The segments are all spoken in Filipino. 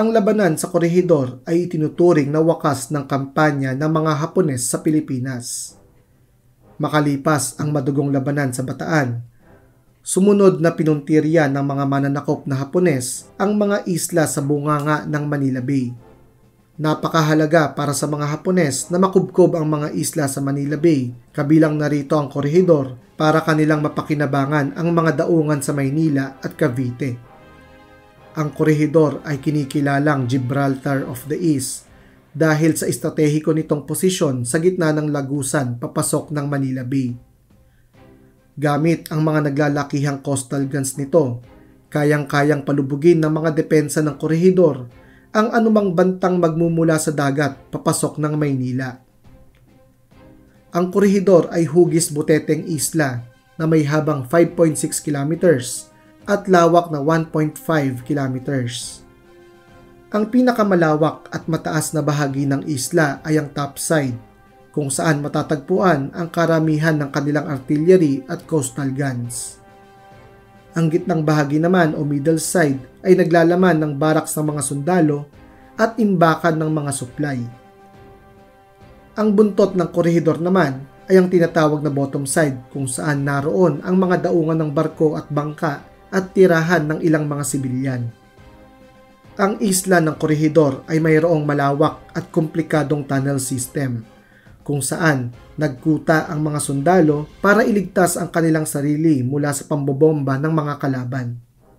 Ang labanan sa Corregidor ay itinuturing na wakas ng kampanya ng mga Hapones sa Pilipinas. Makalipas ang madugong labanan sa Bataan, sumunod na pinuntirya ng mga mananakop na Hapones ang mga isla sa bunganga ng Manila Bay. Napakahalaga para sa mga Hapones na makubkob ang mga isla sa Manila Bay, kabilang narito ang Corregidor, para kanilang mapakinabangan ang mga daungan sa Maynila at Cavite. Ang Corregidor ay kinikilalang Gibraltar of the East dahil sa estratehiko nitong posisyon sa gitna ng lagusan papasok ng Manila Bay. Gamit ang mga naglalakihang coastal guns nito, kayang-kayang palubugin ng mga depensa ng Corregidor ang anumang bantang magmumula sa dagat papasok ng Maynila. Ang Corregidor ay hugis-buteteng isla na may habang 5.6 kilometers at lawak na 1.5 kilometers. Ang pinakamalawak at mataas na bahagi ng isla ay ang topside, kung saan matatagpuan ang karamihan ng kanilang artillery at coastal guns. Ang gitnang bahagi naman o middle side ay naglalaman ng barracks ng mga sundalo at imbakan ng mga supply. Ang buntot ng Corregidor naman ay ang tinatawag na bottom side, kung saan naroon ang mga daungan ng barko at bangka at tirahan ng ilang mga sibilyan. Ang isla ng Corregidor ay mayroong malawak at komplikadong tunnel system, kung saan nagkuta ang mga sundalo para iligtas ang kanilang sarili mula sa pambobomba ng mga kalaban.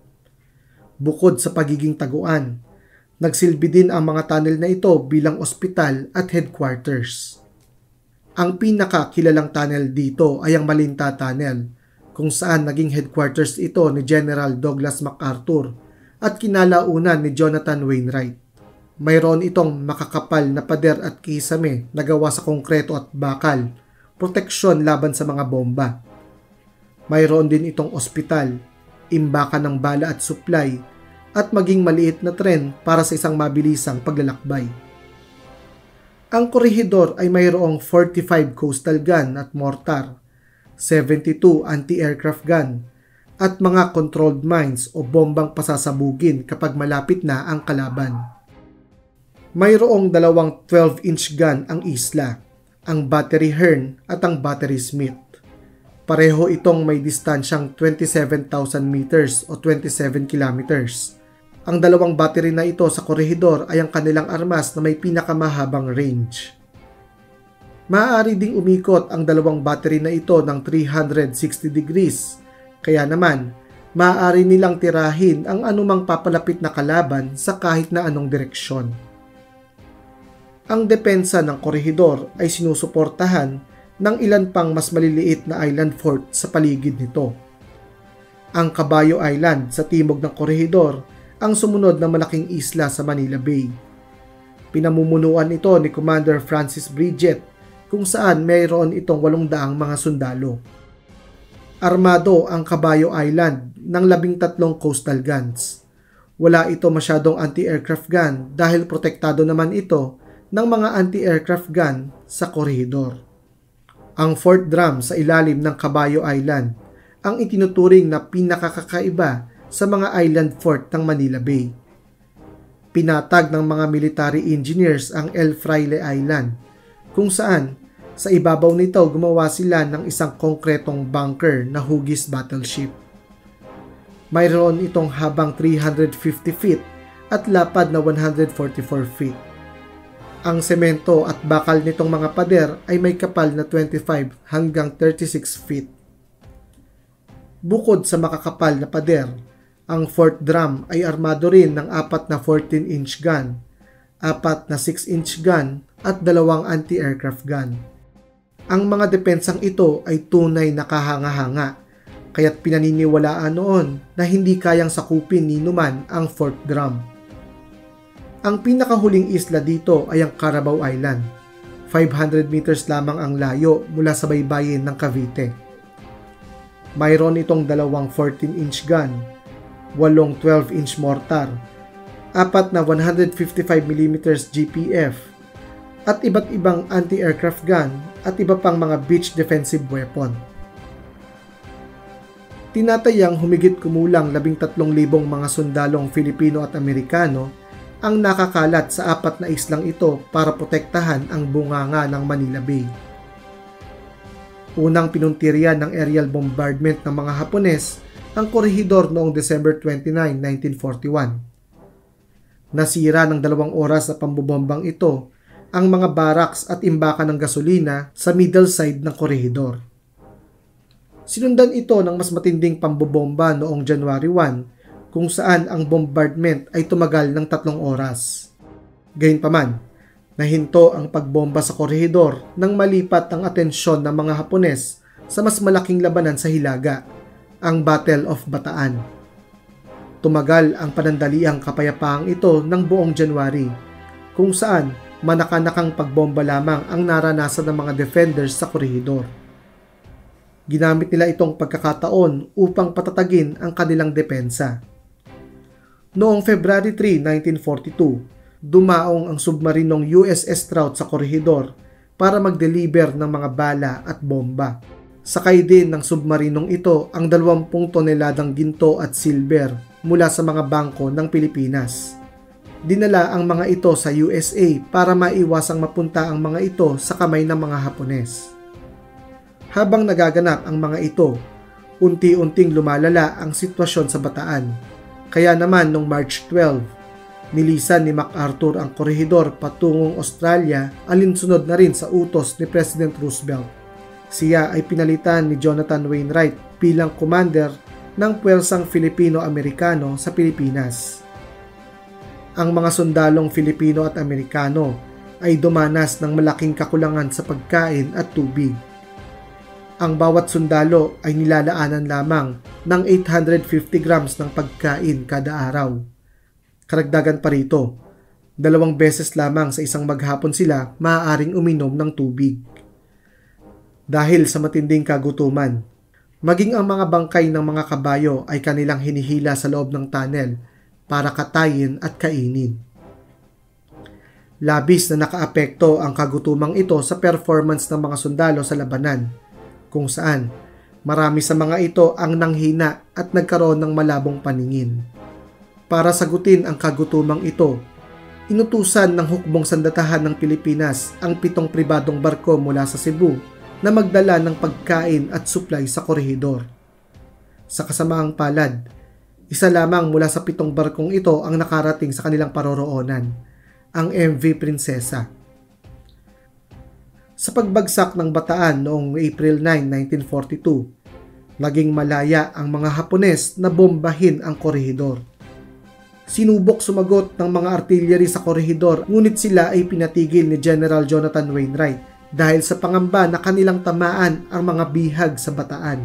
Bukod sa pagiging taguan, nagsilbi din ang mga tunnel na ito bilang ospital at headquarters. Ang pinakakilalang tunnel dito ay ang Malinta Tunnel, kung saan naging headquarters ito ni General Douglas MacArthur at kinalaunan ni Jonathan Wainwright. Mayroon itong makakapal na pader at kisame na gawa sa konkreto at bakal, proteksyon laban sa mga bomba. Mayroon din itong ospital, imbakan ng bala at supply, at maging maliit na tren para sa isang mabilisang paglalakbay. Ang Corregidor ay mayroong 45 coastal gun at mortar, 72 anti-aircraft gun, at mga controlled mines o bombang pasasabugin kapag malapit na ang kalaban. Mayroong dalawang 12-inch gun ang isla, ang Battery Hearn at ang Battery Smith. Pareho itong may distansyang 27,000 meters o 27 kilometers. Ang dalawang battery na ito sa Corregidor ay ang kanilang armas na may pinakamahabang range. Maaari ding umikot ang dalawang battery na ito ng 360 degrees, kaya naman maaari nilang tirahin ang anumang papalapit na kalaban sa kahit na anong direksyon. Ang depensa ng Corregidor ay sinusuportahan ng ilan pang mas maliliit na island fort sa paligid nito. Ang Caballo Island sa timog ng Corregidor ang sumunod na malaking isla sa Manila Bay. Pinamumunuan ito ni Commander Francis Bridget, kung saan mayroon itong 800 mga sundalo. Armado ang Caballo Island ng 13 coastal guns. Wala ito masyadong anti-aircraft gun dahil protektado naman ito ng mga anti-aircraft gun sa Corregidor. Ang Fort Drum sa ilalim ng Caballo Island ang itinuturing na pinakakakaiba sa mga island fort ng Manila Bay. Pinatag ng mga military engineers ang El Fraile Island, kung saan sa ibabaw nito gumawa sila ng isang konkretong bunker na hugis battleship. Mayroon itong habang 350 feet at lapad na 144 feet. Ang semento at bakal nitong mga pader ay may kapal na 25 hanggang 36 feet. Bukod sa makakapal na pader, ang Fort Drum ay armado rin ng 4 na 14-inch gun, 4 na 6-inch gun at 2 anti-aircraft gun. Ang mga depensang ito ay tunay na kahanga-hanga, kaya't pinaniniwalaan noon na hindi kayang sakupin ni Numan ang Fort Drum. Ang pinakahuling isla dito ay ang Carabao Island. 500 meters lamang ang layo mula sa baybayin ng Cavite. Mayroon itong 2 14-inch gun, 8 12-inch mortar, 4 na 155mm GPF, at iba't ibang anti-aircraft gun at iba pang mga beach defensive weapon. Tinatayang humigit kumulang 13,000 mga sundalong Filipino at Amerikano ang nakakalat sa 4 na islang ito para protektahan ang bunganga ng Manila Bay. Unang pinuntiryan ng aerial bombardment ng mga Hapones ang Corregidor noong December 29, 1941. Nasira ng 2 oras na pambobombang ito ang mga barracks at imbakan ng gasolina sa middle side ng Corregidor. Sinundan ito ng mas matinding pambobomba noong January 1 kung saan ang bombardment ay tumagal ng 3 oras. Gayunpaman, nahinto ang pagbomba sa Corregidor nang malipat ang atensyon ng mga Hapones sa mas malaking labanan sa Hilaga, ang Battle of Bataan. Tumagal ang panandaliang kapayapaang ito ng buong January, kung saan manakanakang pagbomba lamang ang naranasan ng mga defenders sa Corregidor. Ginamit nila itong pagkakataon upang patatagin ang kanilang depensa. Noong February 3, 1942, dumaong ang submarinong USS Strout sa Corregidor para mag-deliver ng mga bala at bomba. Sakay din ng submarinong ito ang 20 toneladang ginto at silver mula sa mga bangko ng Pilipinas. Dinala ang mga ito sa USA para maiwasang mapunta ang mga ito sa kamay ng mga Hapones. Habang nagaganap ang mga ito, unti-unting lumalala ang sitwasyon sa Bataan. Kaya naman noong March 12, nilisan ni MacArthur ang Corregidor patungong Australia alinsunod na rin sa utos ni President Roosevelt. Siya ay pinalitan ni Jonathan Wainwright bilang commander ng puwersang Filipino-Amerikano sa Pilipinas. Ang mga sundalong Filipino at Amerikano ay dumanas ng malaking kakulangan sa pagkain at tubig. Ang bawat sundalo ay nilalaanan lamang ng 850 grams ng pagkain kada araw. Karagdagan pa rito, 2 beses lamang sa isang maghapon sila maaaring uminom ng tubig. Dahil sa matinding kagutuman, maging ang mga bangkay ng mga kabayo ay kanilang hinihila sa loob ng tunnel para katayin at kainin. Labis na nakaapekto ang kagutumang ito sa performance ng mga sundalo sa labanan, kung saan marami sa mga ito ang nanghina at nagkaroon ng malabong paningin. Para sagutin ang kagutumang ito, inutusan ng hukbong sandatahan ng Pilipinas ang 7 pribadong barko mula sa Cebu na magdala ng pagkain at supply sa Corregidor. Sa kasamaang palad, isa lamang mula sa 7 barkong ito ang nakarating sa kanilang paroroonan, ang MV Prinsesa. Sa pagbagsak ng Bataan noong April 9, 1942, naging malaya ang mga Hapones na bombahin ang Corregidor. Sinubok sumagot ng mga artillery sa Corregidor, ngunit sila ay pinatigil ni General Jonathan Wainwright dahil sa pangamba na kanilang tamaan ang mga bihag sa Bataan.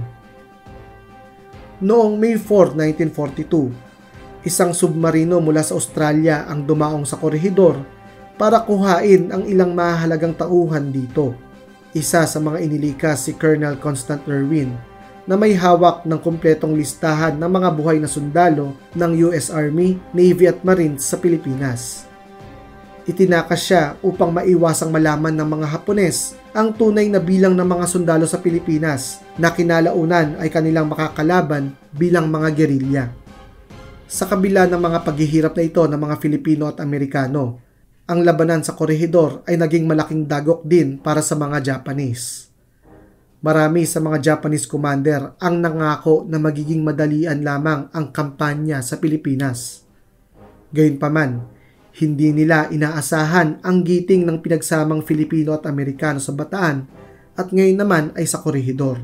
Noong May 4, 1942, isang submarino mula sa Australia ang dumaong sa Corregidor para kuhain ang ilang mahalagang tauhan dito. Isa sa mga inilikas si Colonel Constant Irwin na may hawak ng kumpletong listahan ng mga buhay na sundalo ng US Army, Navy at Marines sa Pilipinas. Itinakas siya upang maiwasang malaman ng mga Hapones ang tunay na bilang ng mga sundalo sa Pilipinas na kinalaunan ay kanilang makakalaban bilang mga gerilya. Sa kabila ng mga paghihirap na ito ng mga Filipino at Amerikano, ang labanan sa Corregidor ay naging malaking dagok din para sa mga Japanese. Marami sa mga Japanese commander ang nangako na magiging madalian lamang ang kampanya sa Pilipinas. Gayunpaman, hindi nila inaasahan ang giting ng pinagsamang Filipino at Amerikano sa Bataan at ngayon naman ay sa Corregidor.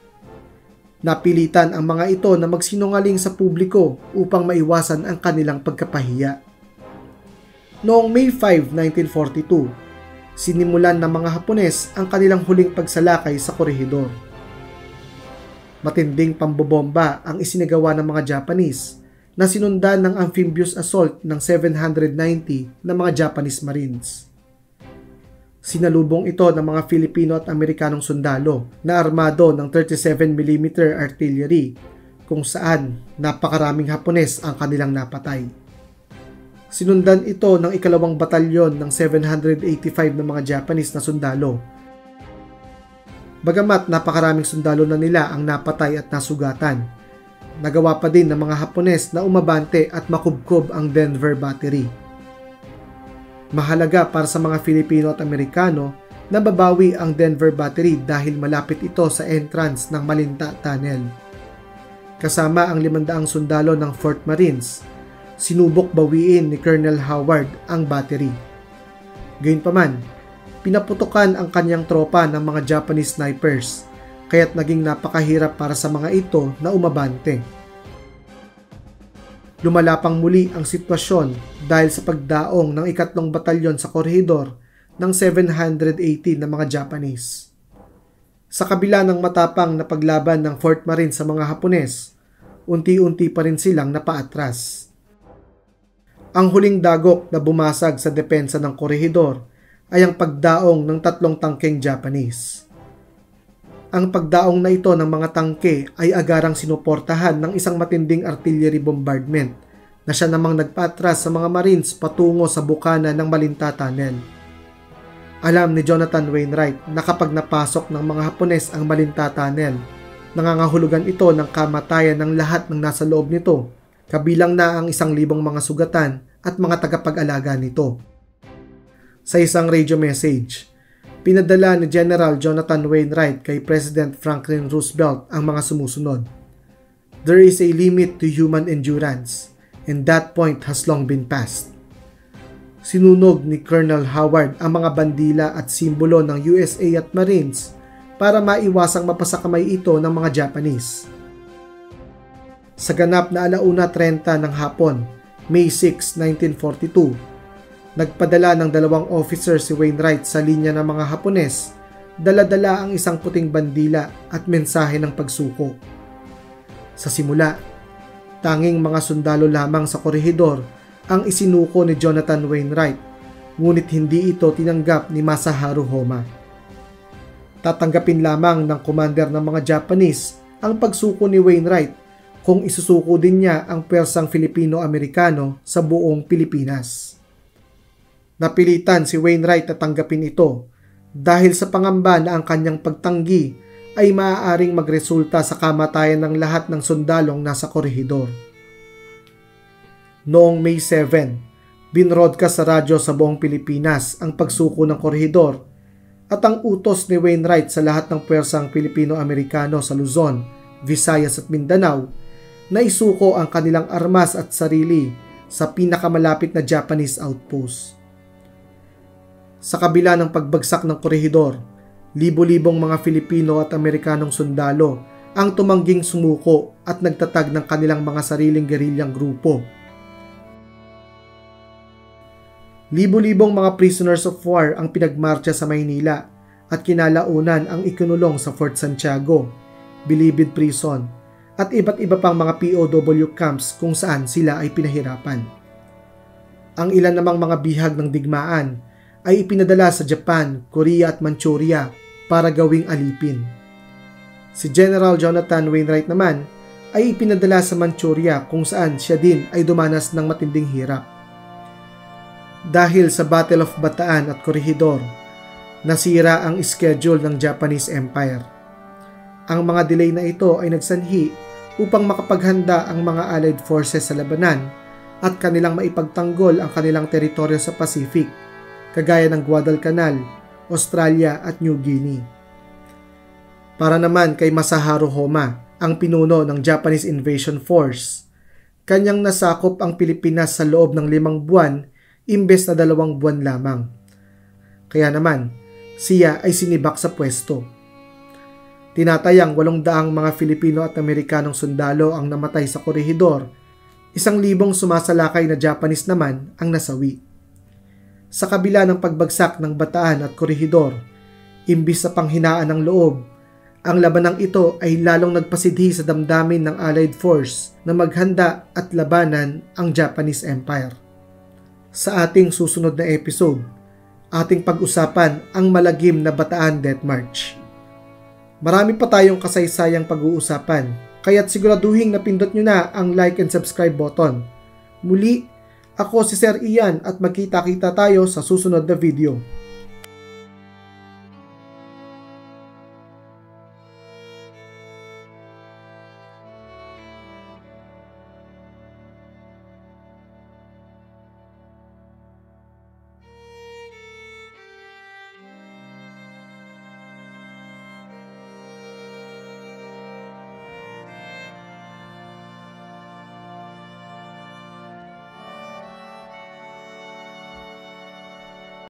Napilitan ang mga ito na magsinungaling sa publiko upang maiwasan ang kanilang pagkapahiya. Noong May 5, 1942, sinimulan ng mga Hapones ang kanilang huling pagsalakay sa Corregidor. Matinding pambobomba ang isinagawa ng mga Japanese na sinundan ng amphibious assault ng 790 na mga Japanese Marines. Sinalubong ito ng mga Filipino at Amerikanong sundalo na armado ng 37mm artillery kung saan napakaraming Hapones ang kanilang napatay. Sinundan ito ng 2nd batalyon ng 785 na mga Japanese na sundalo. Bagamat napakaraming sundalo na nila ang napatay at nasugatan, nagawa pa din ng mga Hapones na umabante at makubkob ang Denver Battery. Mahalaga para sa mga Filipino at Amerikano na babawi ang Denver Battery dahil malapit ito sa entrance ng Malinta Tunnel. Kasama ang 500 sundalo ng Fort Marines, sinubok bawiin ni Colonel Howard ang battery. Gayunpaman, pinaputukan ang kanyang tropa ng mga Japanese snipers, kaya't naging napakahirap para sa mga ito na umabante. Lumalapang muli ang sitwasyon dahil sa pagdaong ng 3 batalyon sa korehidor ng 780 na mga Japanese. Sa kabila ng matapang na paglaban ng Fort Marines sa mga Hapones, unti-unti pa rin silang napaatras. Ang huling dagok na bumasag sa depensa ng korehidor ay ang pagdaong ng 3 tangkeng Japanese. Ang pagdaong na ito ng mga tangke ay agarang sinuportahan ng isang matinding artillery bombardment na siya namang nagpaatras sa mga Marines patungo sa bukana ng Malinta Tunnel. Alam ni Jonathan Wainwright na kapag napasok ng mga Hapones ang Malinta Tunnel, nangangahulugan ito ng kamatayan ng lahat ng nasa loob nito, kabilang na ang 1,000 mga sugatan at mga tagapag-alaga nito. Sa isang radio message, pinadala ni General Jonathan Wainwright kay President Franklin Roosevelt ang mga sumusunod. There is a limit to human endurance, and that point has long been passed. Sinunog ni Colonel Howard ang mga bandila at simbolo ng USA at Marines para maiwasang mapasakamay ito ng mga Japanese. Sa ganap na 1:30 ng hapon, May 6, 1942, nagpadala ng 2 officer si Wainwright sa linya ng mga Hapones, dala-dala ang isang puting bandila at mensahe ng pagsuko. Sa simula, tanging mga sundalo lamang sa korehidor ang isinuko ni Jonathan Wainwright, ngunit hindi ito tinanggap ni Masaharu Homa. Tatanggapin lamang ng commander ng mga Japanese ang pagsuko ni Wainwright kung isusuko din niya ang pwersang Filipino-Amerikano sa buong Pilipinas. Napilitan si Wainwright na tanggapin ito dahil sa pangamba na ang kanyang pagtanggi ay maaaring magresulta sa kamatayan ng lahat ng sundalong nasa korehidor. Noong May 7, binroadcast sa radyo sa buong Pilipinas ang pagsuko ng korehidor at ang utos ni Wainwright sa lahat ng pwersang Pilipino-Amerikano sa Luzon, Visayas at Mindanao na isuko ang kanilang armas at sarili sa pinakamalapit na Japanese outpost. Sa kabila ng pagbagsak ng korehidor, libo-libong mga Filipino at Amerikanong sundalo ang tumangging sumuko at nagtatag ng kanilang mga sariling gerilyang grupo. Libo-libong mga prisoners of war ang pinagmarcha sa Maynila at kinalaunan ang ikinulong sa Fort Santiago, Bilibid Prison at iba't iba pang mga POW camps kung saan sila ay pinahirapan. Ang ilan namang mga bihag ng digmaan ay ipinadala sa Japan, Korea at Manchuria para gawing alipin. Si General Jonathan Wainwright naman ay ipinadala sa Manchuria kung saan siya din ay dumanas ng matinding hirap. Dahil sa Battle of Bataan at Corregidor, nasira ang schedule ng Japanese Empire. Ang mga delay na ito ay nagsanhi upang makapaghanda ang mga Allied forces sa labanan at kanilang maipagtanggol ang kanilang teritoryo sa Pacific, kagaya ng Guadalcanal, Australia at New Guinea. Para naman kay Masaharu Homa, ang pinuno ng Japanese Invasion Force, kanyang nasakop ang Pilipinas sa loob ng 5 buwan imbes na 2 buwan lamang. Kaya naman, siya ay sinibak sa pwesto. Tinatayang 800 mga Filipino at Amerikanong sundalo ang namatay sa korehidor, 1,000 sumasalakay na Japanese naman ang nasawi. Sa kabila ng pagbagsak ng Bataan at Corregidor, imbis sa panghinaan ng loob, ang labanang ito ay lalong nagpasidhi sa damdamin ng Allied Force na maghanda at labanan ang Japanese Empire. Sa ating susunod na episode, ating pag-usapan ang malagim na Bataan Death March. Marami pa tayong kasaysayang pag-uusapan, kaya't siguraduhin napindot nyo na ang like and subscribe button. Muli, ako si Sir Ian at magkita-kita tayo sa susunod na video.